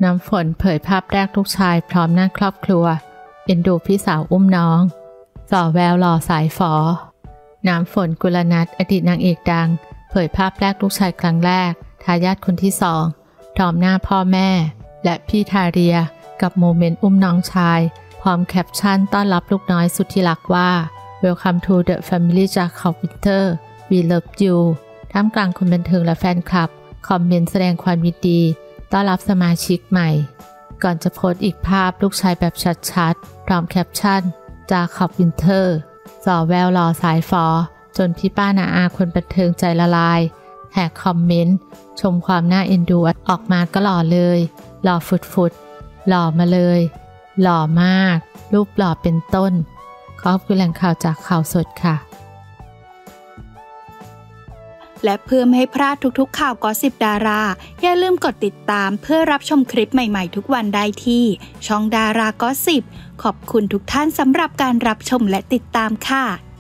น้ำฝนเผยภาพแรกลูกชายพร้อมหน้าครอบครัวเอ็นดูพี่สาวอุ้มน้องส่อแววหล่อสายฝอน้ำฝนกุลนัทอดีตนางเอกดังเผยภาพแรกลูกชายครั้งแรกทายาทคนที่2พร้อมหน้าพ่อแม่และพี่ทาเรียกับโมเมนต์อุ้มน้องชายพร้อมแคปชั่นต้อนรับลูกน้อยสุดที่รักว่า Welcome to the family จากเขาวินเตอร์ We love you ท่ามกลางคนบันเทิงและแฟนคลับคอมเมนต์แสดงความยินดีต้อนรับสมาชิกใหม่ก่อนจะโพสต์อีกภาพลูกชายแบบชัดๆพร้อมแคปชั่นจาขอบวินเทอร์ส่อแววหล่อสายฝอจนพี่ป้านาอาคนบันเทิงใจละลายแหกคอมเมนต์ชมความน่าเอ็นดูออกมาก็หล่อเลยหล่อฟุดๆหล่อมาเลยหล่อมากรูปหล่อเป็นต้นขอบคุณแหล่งข่าวจากข่าวสดค่ะและเพื่อไม่ให้พลาดทุกๆข่าวกอสซิปดาราอย่าลืมกดติดตามเพื่อรับชมคลิปใหม่ๆทุกวันได้ที่ช่องดารากอสซิปขอบคุณทุกท่านสำหรับการรับชมและติดตามค่ะ